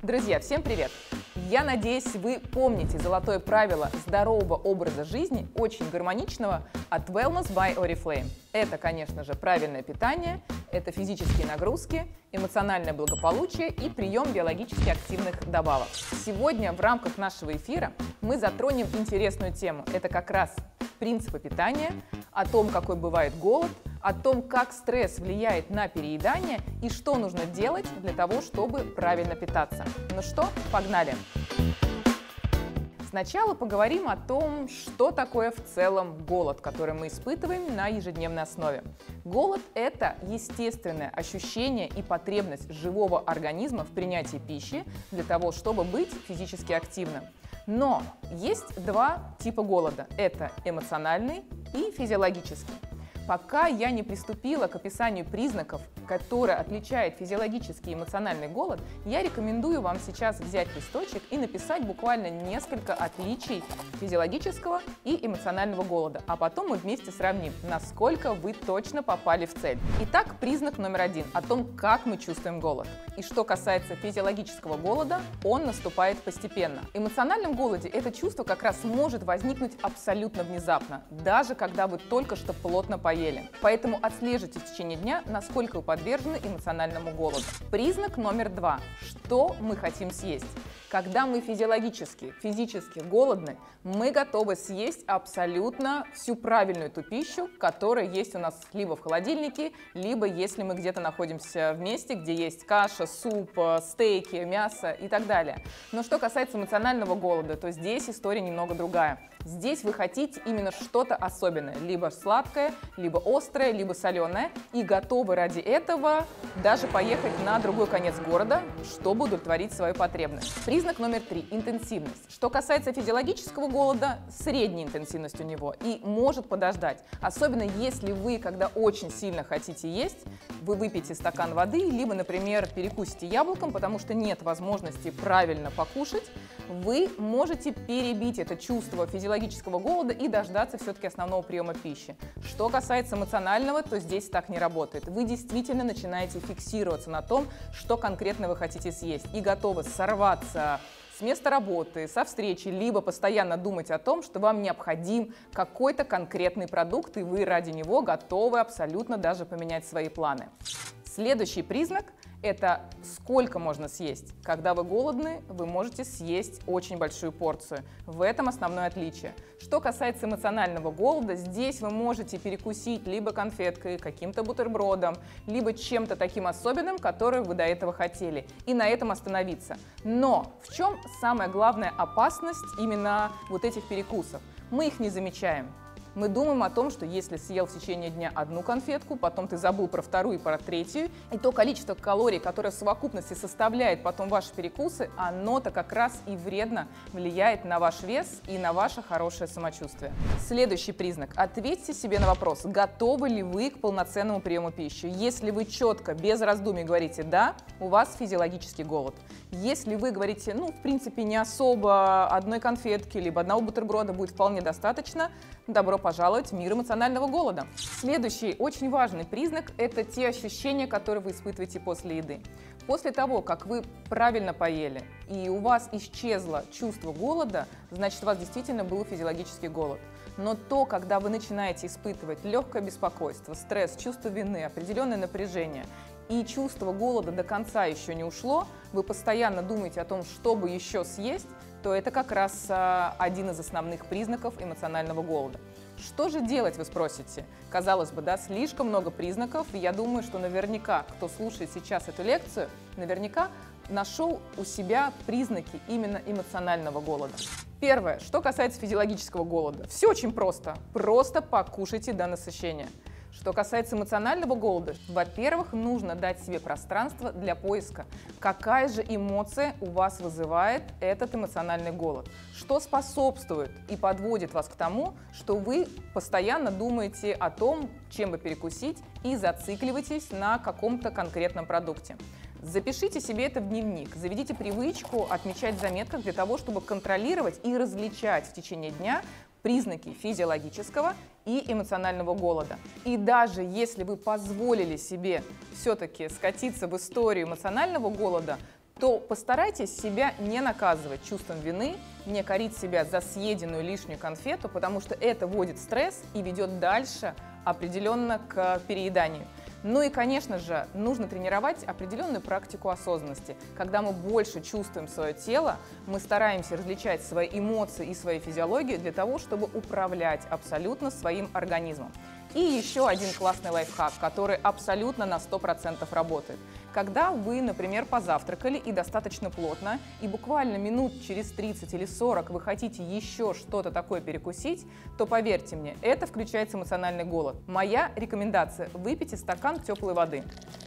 Друзья, всем привет! Я надеюсь, вы помните золотое правило здорового образа жизни, очень гармоничного, от Wellness by Oriflame. Это, конечно же, правильное питание, это физические нагрузки, эмоциональное благополучие и прием биологически активных добавок. Сегодня в рамках нашего эфира мы затронем интересную тему. Это как раз принципы питания, о том, какой бывает голод, о том, как стресс влияет на переедание и что нужно делать для того, чтобы правильно питаться. Ну что, погнали! Сначала поговорим о том, что такое в целом голод, который мы испытываем на ежедневной основе. Голод – это естественное ощущение и потребность живого организма в принятии пищи для того, чтобы быть физически активным. Но есть два типа голода – это эмоциональный и физиологический. Пока я не приступила к описанию признаков, которые отличают физиологический и эмоциональный голод, я рекомендую вам сейчас взять листочек и написать буквально несколько отличий физиологического и эмоционального голода, а потом мы вместе сравним, насколько вы точно попали в цель. Итак, признак номер один – о том, как мы чувствуем голод. И что касается физиологического голода, он наступает постепенно. В эмоциональном голоде это чувство как раз может возникнуть абсолютно внезапно, даже когда вы только что плотно поели. Поэтому отслеживайте в течение дня, насколько вы подвержены эмоциональному голоду. Признак номер два. Что мы хотим съесть? Когда мы физически голодны, мы готовы съесть абсолютно всю правильную ту пищу, которая есть у нас либо в холодильнике, либо если мы где-то находимся в месте, где есть каша, суп, стейки, мясо и так далее. Но что касается эмоционального голода, то здесь история немного другая. Здесь вы хотите именно что-то особенное, либо сладкое, либо острое, либо соленое, и готовы ради этого даже поехать на другой конец города, чтобы удовлетворить свою потребность. Признак номер три – интенсивность. Что касается физиологического голода, средняя интенсивность у него и может подождать. Особенно если вы, когда очень сильно хотите есть, вы выпьете стакан воды, либо, например, перекусите яблоком, потому что нет возможности правильно покушать, вы можете перебить это чувство физиологического голода и дождаться все-таки основного приема пищи. Что касается эмоционального, то здесь так не работает. Вы действительно начинаете фиксироваться на том, что конкретно вы хотите съесть, и готовы сорваться с места работы, со встречи, либо постоянно думать о том, что вам необходим какой-то конкретный продукт, и вы ради него готовы абсолютно даже поменять свои планы. Следующий признак – это сколько можно съесть. Когда вы голодны, вы можете съесть очень большую порцию. В этом основное отличие. Что касается эмоционального голода, здесь вы можете перекусить либо конфеткой, каким-то бутербродом, либо чем-то таким особенным, которое вы до этого хотели, и на этом остановиться. Но в чем самая главная опасность именно вот этих перекусов? Мы их не замечаем. Мы думаем о том, что если съел в течение дня одну конфетку, потом ты забыл про вторую и про третью, и то количество калорий, которое в совокупности составляет потом ваши перекусы, оно-то как раз и вредно влияет на ваш вес и на ваше хорошее самочувствие. Следующий признак. Ответьте себе на вопрос, готовы ли вы к полноценному приему пищи. Если вы четко, без раздумий говорите «да», у вас физиологический голод. Если вы говорите, в принципе, не особо одной конфетки, либо одного бутерброда будет вполне достаточно, добро пожаловать в мир эмоционального голода. Следующий очень важный признак – это те ощущения, которые вы испытываете после еды. После того, как вы правильно поели и у вас исчезло чувство голода, значит, у вас действительно был физиологический голод. Но то, когда вы начинаете испытывать легкое беспокойство, стресс, чувство вины, определенное напряжение, и чувство голода до конца еще не ушло, вы постоянно думаете о том, чтобы еще съесть, то это как раз один из основных признаков эмоционального голода. Что же делать, вы спросите? Казалось бы, слишком много признаков, и я думаю, что наверняка, кто слушает сейчас эту лекцию, наверняка нашел у себя признаки именно эмоционального голода. Первое, что касается физиологического голода. Все очень просто. Просто покушайте до насыщения. Что касается эмоционального голода, во-первых, нужно дать себе пространство для поиска. Какая же эмоция у вас вызывает этот эмоциональный голод? Что способствует и подводит вас к тому, что вы постоянно думаете о том, чем бы перекусить, и зацикливаетесь на каком-то конкретном продукте? Запишите себе это в дневник, заведите привычку отмечать в заметках для того, чтобы контролировать и различать в течение дня признаки физиологического и эмоционального голода. И даже если вы позволили себе все-таки скатиться в историю эмоционального голода, то постарайтесь себя не наказывать чувством вины, не корить себя за съеденную лишнюю конфету, потому что это вводит в стресс и ведет дальше определенно к перееданию. Ну и, конечно же, нужно тренировать определенную практику осознанности. Когда мы больше чувствуем свое тело, мы стараемся различать свои эмоции и свою физиологию для того, чтобы управлять абсолютно своим организмом. И еще один классный лайфхак, который абсолютно на 100% работает. Когда вы, например, позавтракали и достаточно плотно, и буквально минут через 30 или 40 вы хотите еще что-то такое перекусить, то поверьте мне, это включается эмоциональный голод. Моя рекомендация – выпейте стакан теплой воды.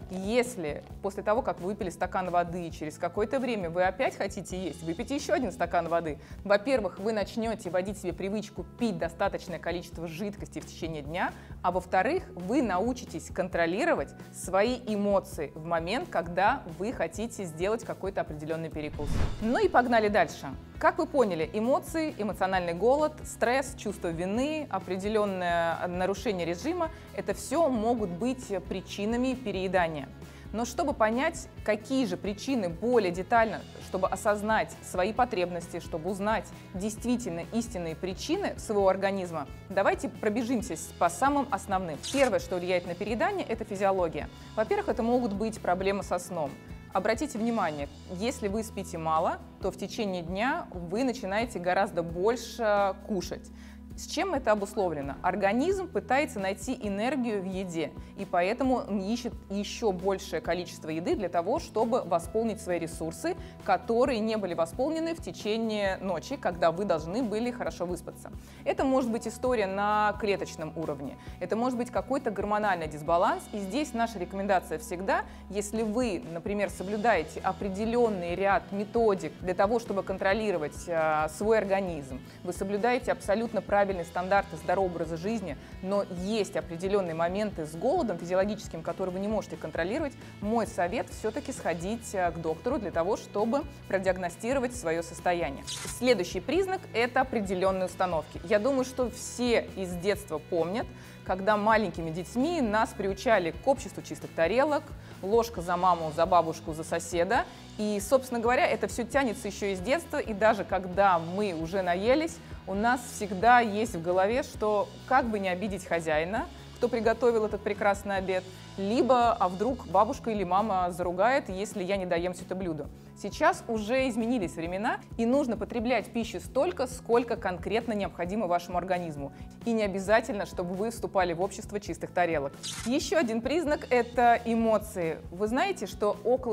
Если после того, как вы выпили стакан воды, через какое-то время вы опять хотите есть, выпейте еще один стакан воды. Во-первых, вы начнете вводить себе привычку пить достаточное количество жидкости в течение дня, а во-вторых, вы научитесь контролировать свои эмоции в момент, когда вы хотите сделать какой-то определенный перекус. Ну и погнали дальше. Как вы поняли, эмоции, эмоциональный голод, стресс, чувство вины, определенное нарушение режима – это все могут быть причинами переедания. Но чтобы понять, какие же причины более детально, чтобы осознать свои потребности, чтобы узнать действительно истинные причины своего организма, давайте пробежимся по самым основным. Первое, что влияет на переедание, это физиология. Во-первых, это могут быть проблемы со сном. Обратите внимание, если вы спите мало, то в течение дня вы начинаете гораздо больше кушать. С чем это обусловлено? Организм пытается найти энергию в еде, и поэтому он ищет еще большее количество еды для того, чтобы восполнить свои ресурсы, которые не были восполнены в течение ночи, когда вы должны были хорошо выспаться. Это может быть история на клеточном уровне, это может быть какой-то гормональный дисбаланс, и здесь наша рекомендация всегда, если вы, например, соблюдаете определенный ряд методик для того, чтобы контролировать свой организм, вы соблюдаете абсолютно правильные стандарты здорового образа жизни, но есть определенные моменты с голодом физиологическим, которые вы не можете контролировать, мой совет все-таки сходить к доктору для того, чтобы продиагностировать свое состояние. Следующий признак – это определенные установки. Я думаю, что все из детства помнят, когда маленькими детьми нас приучали к обществу чистых тарелок, ложка за маму, за бабушку, за соседа. И, собственно говоря, это все тянется еще из детства, и даже когда мы уже наелись, у нас всегда есть в голове, что как бы не обидеть хозяина, кто приготовил этот прекрасный обед, либо, а вдруг бабушка или мама заругает, если я не доем все это блюдо. Сейчас уже изменились времена, и нужно потреблять пищу столько, сколько конкретно необходимо вашему организму. И не обязательно, чтобы вы вступали в общество чистых тарелок. Еще один признак – это эмоции. Вы знаете, что около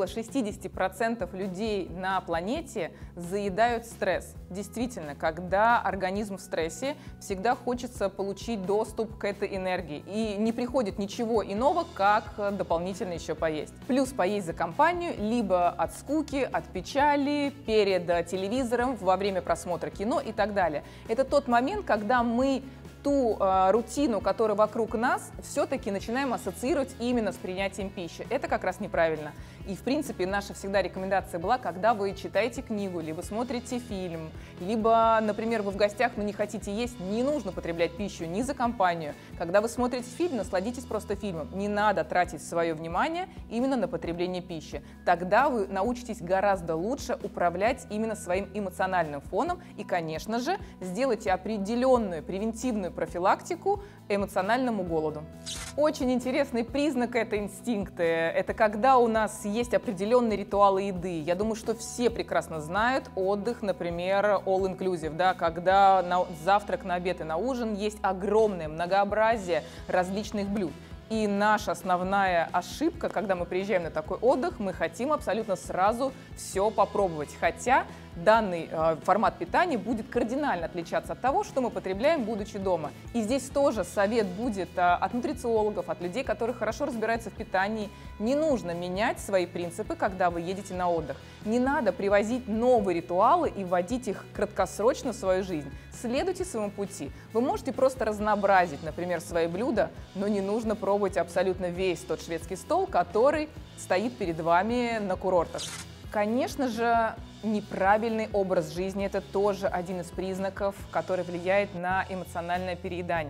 60% людей на планете заедают стресс. Действительно, когда организм в стрессе, всегда хочется получить доступ к этой энергии. И не приходит ничего иного, как дополнительно еще поесть. Плюс поесть за компанию, либо от скуки, от печали, перед телевизором, во время просмотра кино и так далее. Это тот момент, когда мы ту рутину, которая вокруг нас, все-таки начинаем ассоциировать именно с принятием пищи. Это как раз неправильно. И, в принципе, наша всегда рекомендация была, когда вы читаете книгу, либо смотрите фильм, либо, например, вы в гостях, но не хотите есть, не нужно потреблять пищу ни за компанию. Когда вы смотрите фильм, насладитесь просто фильмом. Не надо тратить свое внимание именно на потребление пищи. Тогда вы научитесь гораздо лучше управлять именно своим эмоциональным фоном и, конечно же, сделайте определенную превентивную профилактику эмоциональному голоду. Очень интересный признак – это инстинкты. Это когда у нас есть определенные ритуалы еды. Я думаю, что все прекрасно знают отдых, например, all-inclusive, да, когда на завтрак, на обед и на ужин есть огромное многообразие различных блюд. И наша основная ошибка, когда мы приезжаем на такой отдых, мы хотим абсолютно сразу все попробовать. Хотя данный формат питания будет кардинально отличаться от того, что мы потребляем, будучи дома. И здесь тоже совет будет от нутрициологов, от людей, которые хорошо разбираются в питании. Не нужно менять свои принципы, когда вы едете на отдых. Не надо привозить новые ритуалы и вводить их краткосрочно в свою жизнь. Следуйте своему пути. Вы можете просто разнообразить, например, свои блюда, но не нужно пробовать абсолютно весь тот шведский стол, который стоит перед вами на курортах. Конечно же, неправильный образ жизни – это тоже один из признаков, который влияет на эмоциональное переедание.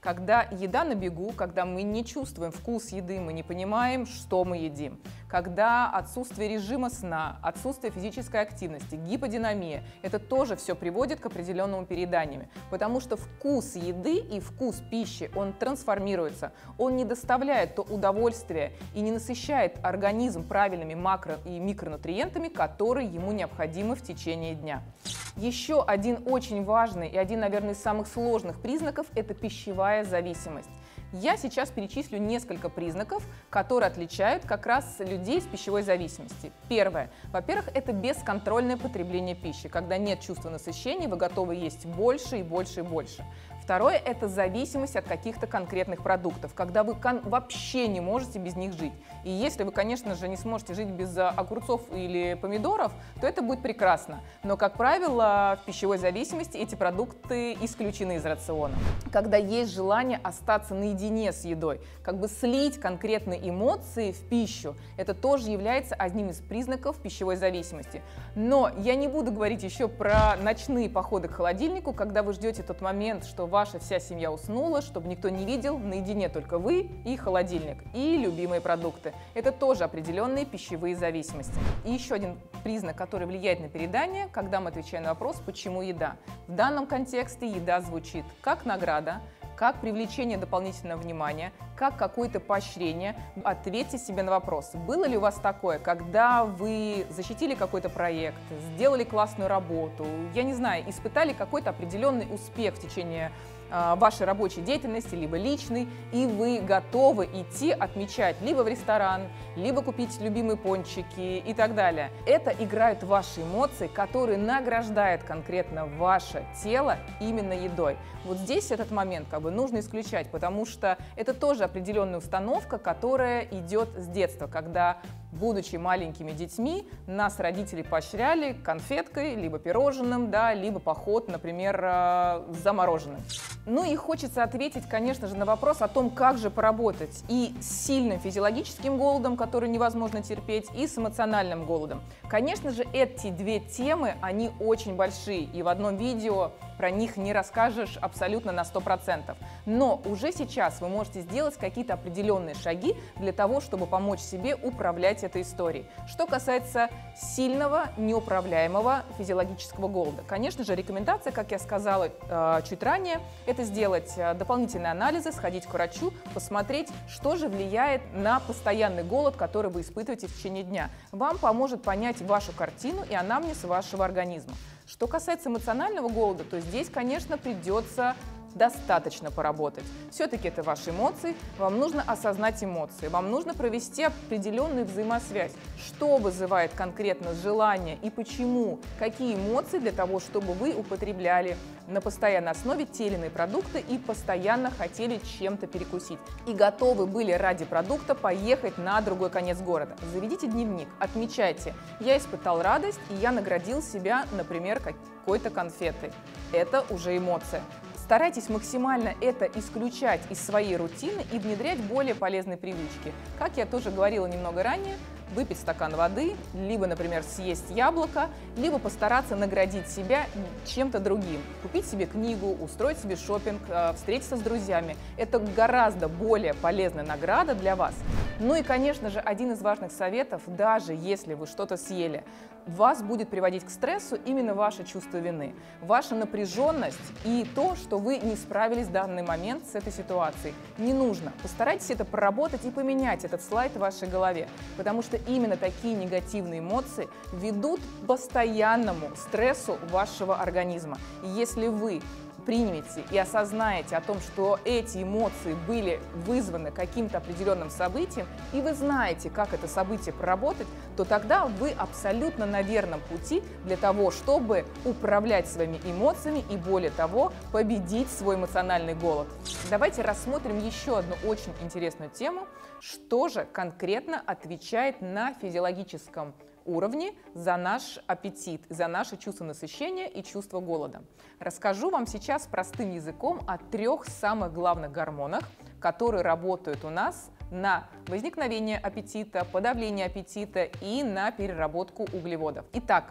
Когда еда на бегу, когда мы не чувствуем вкус еды, мы не понимаем, что мы едим. Когда отсутствие режима сна, отсутствие физической активности, гиподинамия, это тоже все приводит к определенному перееданию. Потому что вкус еды и вкус пищи, он трансформируется, он не доставляет то удовольствия и не насыщает организм правильными макро- и микронутриентами, которые ему необходимы в течение дня. Еще один очень важный и один, наверное, из самых сложных признаков – это пищевая зависимость. Я сейчас перечислю несколько признаков, которые отличают как раз людей с пищевой зависимостью. Первое. Во-первых, это бесконтрольное потребление пищи, когда нет чувства насыщения, вы готовы есть больше и больше и больше. Второе – это зависимость от каких-то конкретных продуктов, когда вы вообще не можете без них жить. И если вы, конечно же, не сможете жить без огурцов или помидоров, то это будет прекрасно. Но, как правило, в пищевой зависимости эти продукты исключены из рациона. Когда есть желание остаться наедине с едой, как бы слить конкретные эмоции в пищу, это тоже является одним из признаков пищевой зависимости. Но я не буду говорить еще про ночные походы к холодильнику, когда вы ждете тот момент, что ваша вся семья уснула, чтобы никто не видел, наедине только вы и холодильник, и любимые продукты. Это тоже определенные пищевые зависимости. И еще один признак, который влияет на переедание, когда мы отвечаем на вопрос «почему еда?». В данном контексте еда звучит как награда, как привлечение дополнительного внимания, как какое-то поощрение. Ответьте себе на вопрос, было ли у вас такое, когда вы защитили какой-то проект, сделали классную работу, я не знаю, испытали какой-то определенный успех в течение вашей рабочей деятельности, либо личной, и вы готовы идти отмечать либо в ресторан, либо купить любимые пончики и так далее. Это играют ваши эмоции, которые награждают конкретно ваше тело именно едой. Вот здесь этот момент как бы нужно исключать, потому что это тоже определенная установка, которая идет с детства, когда, будучи маленькими детьми, нас родители поощряли конфеткой, либо пирожным, да, либо поход, например, за мороженым. Ну и хочется ответить, конечно же, на вопрос о том, как же поработать и с сильным физиологическим голодом, который невозможно терпеть, и с эмоциональным голодом. Конечно же, эти две темы, они очень большие, и в одном видео про них не расскажешь абсолютно на 100%. Но уже сейчас вы можете сделать какие-то определенные шаги для того, чтобы помочь себе управлять этой историей. Что касается сильного, неуправляемого физиологического голода. Конечно же, рекомендация, как я сказала чуть ранее, это сделать дополнительные анализы, сходить к врачу, посмотреть, что же влияет на постоянный голод, который вы испытываете в течение дня. Вам поможет понять вашу картину и анамнез вашего организма. Что касается эмоционального голода, то здесь, конечно, придется достаточно поработать. Все-таки это ваши эмоции, вам нужно осознать эмоции, вам нужно провести определенную взаимосвязь, что вызывает конкретно желание и почему, какие эмоции для того, чтобы вы употребляли на постоянной основе те или иные продукты и постоянно хотели чем-то перекусить. И готовы были ради продукта поехать на другой конец города. Заведите дневник, отмечайте, я испытал радость и я наградил себя, например, какой-то конфетой. Это уже эмоция. Старайтесь максимально это исключать из своей рутины и внедрять более полезные привычки. Как я тоже говорила немного ранее, выпить стакан воды, либо, например, съесть яблоко, либо постараться наградить себя чем-то другим. Купить себе книгу, устроить себе шопинг, встретиться с друзьями. Это гораздо более полезная награда для вас. Ну и, конечно же, один из важных советов, даже если вы что-то съели, вас будет приводить к стрессу именно ваше чувство вины, ваша напряженность и то, что вы не справились в данный момент с этой ситуацией. Не нужно. Постарайтесь это проработать и поменять этот слайд в вашей голове, потому что именно такие негативные эмоции ведут к постоянному стрессу вашего организма. И если вы примете и осознаете о том, что эти эмоции были вызваны каким-то определенным событием, и вы знаете, как это событие проработать, то тогда вы абсолютно на верном пути для того, чтобы управлять своими эмоциями и, более того, победить свой эмоциональный голод. Давайте рассмотрим еще одну очень интересную тему, что же конкретно отвечает на физиологическом уровне за наш аппетит, за наше чувство насыщения и чувство голода. Расскажу вам сейчас простым языком о 3 самых главных гормонах, которые работают у нас на возникновение аппетита, подавление аппетита и на переработку углеводов. Итак,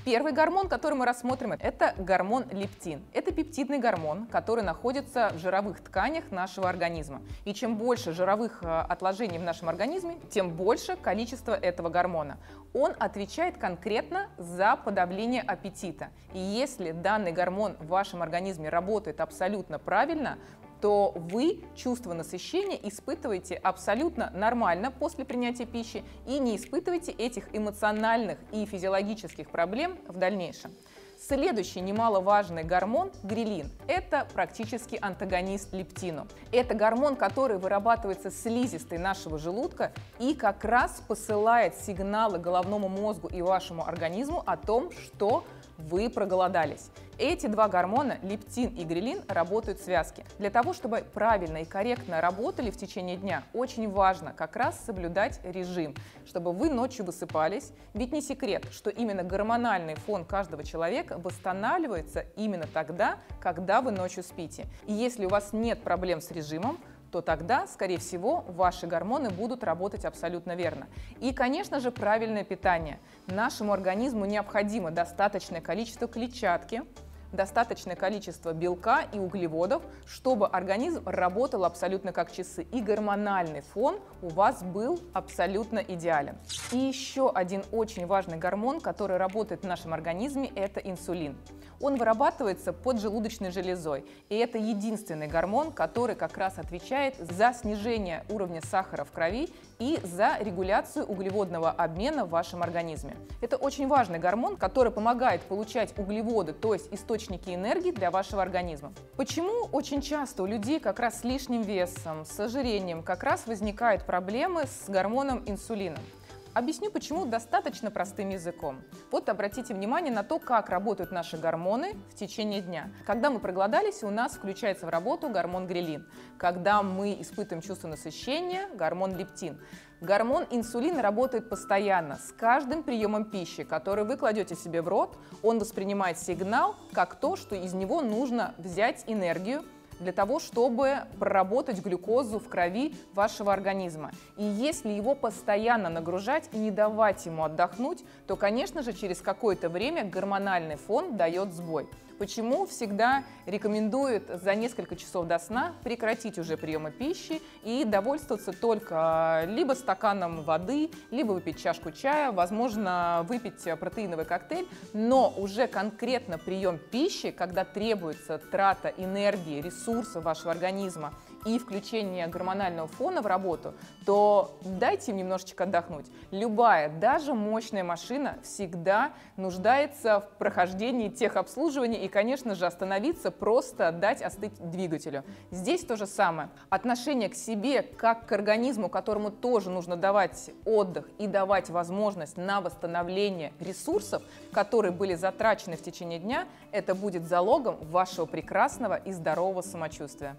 Первый гормон, который мы рассмотрим, это гормон лептин. Это пептидный гормон, который находится в жировых тканях нашего организма. И чем больше жировых отложений в нашем организме, тем больше количество этого гормона. Он отвечает конкретно за подавление аппетита. И если данный гормон в вашем организме работает абсолютно правильно, то вы чувство насыщения испытываете абсолютно нормально после принятия пищи и не испытываете этих эмоциональных и физиологических проблем в дальнейшем. Следующий немаловажный гормон – грелин. Это практически антагонист лептину. Это гормон, который вырабатывается слизистой нашего желудка и как раз посылает сигналы головному мозгу и вашему организму о том, что вы проголодались. Эти два гормона, лептин и грелин, работают в связке. Для того, чтобы правильно и корректно работали в течение дня, очень важно как раз соблюдать режим, чтобы вы ночью высыпались. Ведь не секрет, что именно гормональный фон каждого человека восстанавливается именно тогда, когда вы ночью спите. И если у вас нет проблем с режимом, то тогда, скорее всего, ваши гормоны будут работать абсолютно верно. И, конечно же, правильное питание. Нашему организму необходимо достаточное количество клетчатки, достаточное количество белка и углеводов, чтобы организм работал абсолютно как часы, и гормональный фон у вас был абсолютно идеален. И еще один очень важный гормон, который работает в нашем организме, это инсулин. Он вырабатывается поджелудочной железой, и это единственный гормон, который как раз отвечает за снижение уровня сахара в крови и за регуляцию углеводного обмена в вашем организме. Это очень важный гормон, который помогает получать углеводы, то есть источники энергии для вашего организма. Почему очень часто у людей как раз с лишним весом, с ожирением как раз возникают проблемы с гормоном инсулином? Объясню, почему достаточно простым языком. Вот обратите внимание на то, как работают наши гормоны в течение дня. Когда мы проголодались, у нас включается в работу гормон грелин. Когда мы испытываем чувство насыщения, гормон лептин. Гормон инсулин работает постоянно. С каждым приемом пищи, который вы кладете себе в рот, он воспринимает сигнал как то, что из него нужно взять энергию для того, чтобы проработать глюкозу в крови вашего организма. И если его постоянно нагружать и не давать ему отдохнуть, то, конечно же, через какое-то время гормональный фон дает сбой. Почему всегда рекомендуют за несколько часов до сна прекратить уже приемы пищи и довольствоваться только либо стаканом воды, либо выпить чашку чая, возможно, выпить протеиновый коктейль, но уже конкретно прием пищи, когда требуется трата энергии, ресурсов вашего организма и включение гормонального фона в работу, то дайте им немножечко отдохнуть. Любая, даже мощная машина всегда нуждается в прохождении техобслуживания и, конечно же, остановиться, просто дать остыть двигателю. Здесь то же самое. Отношение к себе, как к организму, которому тоже нужно давать отдых и давать возможность на восстановление ресурсов, которые были затрачены в течение дня, это будет залогом вашего прекрасного и здорового самочувствия.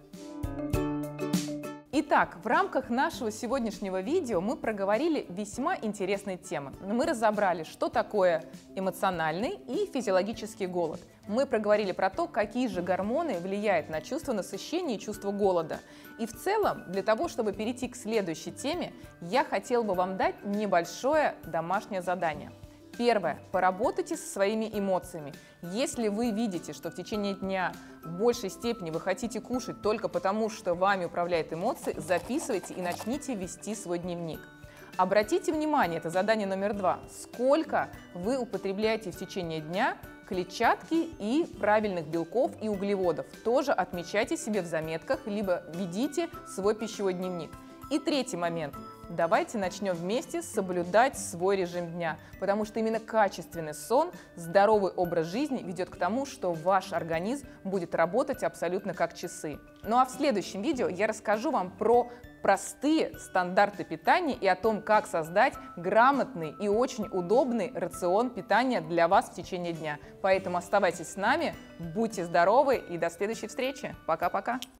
Итак, в рамках нашего сегодняшнего видео мы проговорили весьма интересные темы. Мы разобрали, что такое эмоциональный и физиологический голод. Мы проговорили про то, какие же гормоны влияют на чувство насыщения и чувство голода. И в целом, для того, чтобы перейти к следующей теме, я хотела бы вам дать небольшое домашнее задание. Первое. Поработайте со своими эмоциями. Если вы видите, что в течение дня в большей степени вы хотите кушать только потому, что вами управляют эмоции, записывайте и начните вести свой дневник. Обратите внимание, это задание номер 2, сколько вы употребляете в течение дня клетчатки и правильных белков и углеводов. Тоже отмечайте себе в заметках, либо ведите свой пищевой дневник. И третий момент. Давайте начнем вместе соблюдать свой режим дня, потому что именно качественный сон, здоровый образ жизни ведет к тому, что ваш организм будет работать абсолютно как часы. Ну а в следующем видео я расскажу вам про простые стандарты питания и о том, как создать грамотный и очень удобный рацион питания для вас в течение дня. Поэтому оставайтесь с нами, будьте здоровы и до следующей встречи. Пока-пока!